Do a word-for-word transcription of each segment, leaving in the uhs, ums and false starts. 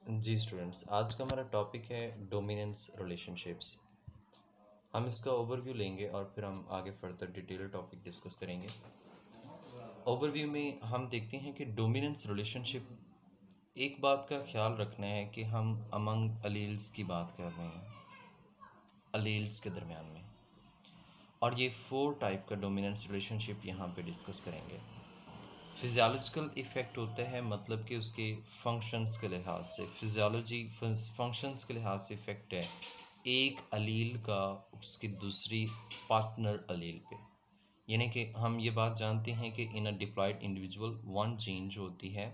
जी students, आज का हमारा टॉपिक है डोमिनेंस रिलेशनशिप्स। हम इसका ओवरव्यू लेंगे और फिर हम आगे फर्दर डिटेल टॉपिक डिस्कस करेंगे। ओवरव्यू में हम देखते हैं कि डोमिनेंस रिलेशनशिप, एक बात का ख्याल रखना है कि हम अमंग अलील्स की बात कर रहे हैं, अलील्स के दरमियान में, और ये फोर टाइप का डोमिनेंस रिलेशनशिप यहाँ पे डिस्कस करेंगे। फिजियोलॉजिकल इफ़ेक्ट होता है, मतलब कि उसके फंक्शंस के लिहाज से, फिजियोलॉजी फंक्शंस के लिहाज से इफ़ेक्ट है एक अलील का उसकी दूसरी पार्टनर अलील पे। यानी कि हम ये बात जानते हैं कि in a diploid individual one gene जो होती है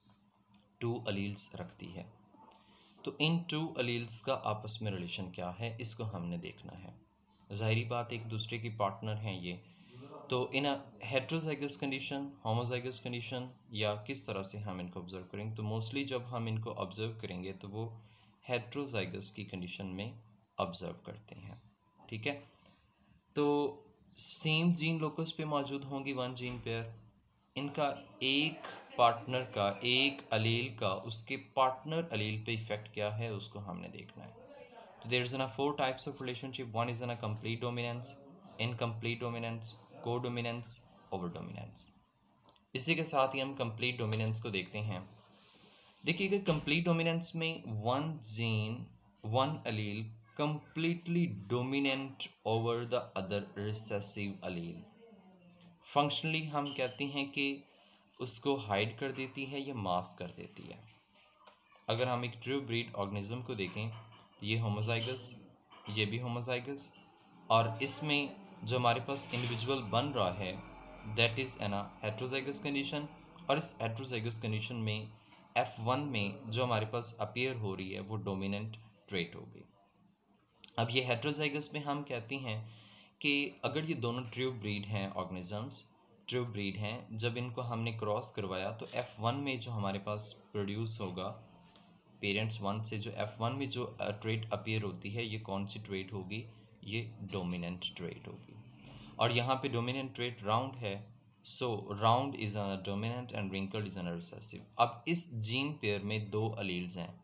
टू अलील्स रखती है। तो इन टू अलील्स का आपस में रिलेशन क्या है, इसको हमने देखना है। ज़ाहिरी बात, एक दूसरे की पार्टनर हैं ये, तो in a heterozygous condition, homozygous condition, या किस तरह से हम इनको ऑब्जर्व करेंगे, तो मोस्टली जब हम इनको ऑब्जर्व करेंगे तो वो हेट्रोजाइगस की कंडीशन में ऑब्जर्व करते हैं। ठीक है, तो सेम जीन लोकस पे मौजूद होंगी वन जीन पेयर, इनका एक पार्टनर का, एक अलील का उसके पार्टनर अलील पे इफेक्ट क्या है उसको हमने देखना है। तो there is an four types of relationship. One is an a complete dominance, incomplete dominance, codominance, overdominance. इसी के साथ ही हम कंप्लीट डोमिनेंस को देखते हैं। देखिएगा, कंप्लीट डोमिनेंस में one gene, one allele completely dominant over the other recessive allele. Functionally हम कहते हैं कि उसको हाइड कर देती है या मास्क कर देती है। अगर हम एक ट्रू ब्रीड ऑर्गेनिज्म को देखें तो ये होमोजाइगस, ये भी होमोजाइगस, और इसमें जो हमारे पास इंडिविजुअल बन रहा है that is an heterozygous condition, और इस हेट्रोजाइगस कंडीशन में एफ वन में जो हमारे पास अपीयर हो रही है वो डोमिनेंट ट्रेट होगी। अब ये हेट्रोजाइगस में हम कहते हैं कि अगर ये दोनों ट्रू ब्रीड हैं ऑर्गेनिजम्स, ट्रू ब्रीड हैं, जब इनको हमने क्रॉस करवाया तो एफ वन में जो हमारे पास प्रोड्यूस होगा पेरेंट्स वन से, जो एफ वन में जो ट्रेट अपीयर होती है, ये कौन सी ट्रेट होगी, ये डोमिनेंट ट्रेट होगी। और यहाँ पे डोमिनेंट ट्रेट राउंड है, so round is a dominant and wrinkled is a recessive. अब इस जीन पेयर में दो अलील्स हैं,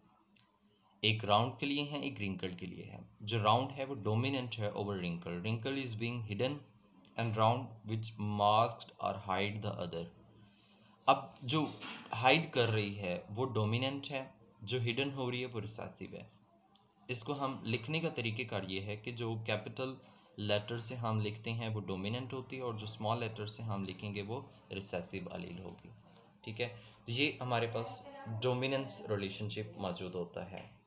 एक राउंड के लिए है, एक रिंकल्ड के लिए है। जो राउंड है वो डोमिनेंट है over wrinkle, wrinkle is being hidden and round which masked और हाइड द अदर। अब जो हाइड कर रही है वो डोमिनेंट है, जो हिडन हो रही है वो रिसेसिव है। इसको हम लिखने का तरीक़ेकार ये है कि जो कैपिटल लेटर से हम लिखते हैं वो डोमिनेंट होती है, और जो स्मॉल लेटर से हम लिखेंगे वो रिसेसिव अलील होगी। ठीक है, तो ये हमारे पास डोमिनेंस रिलेशनशिप मौजूद होता है।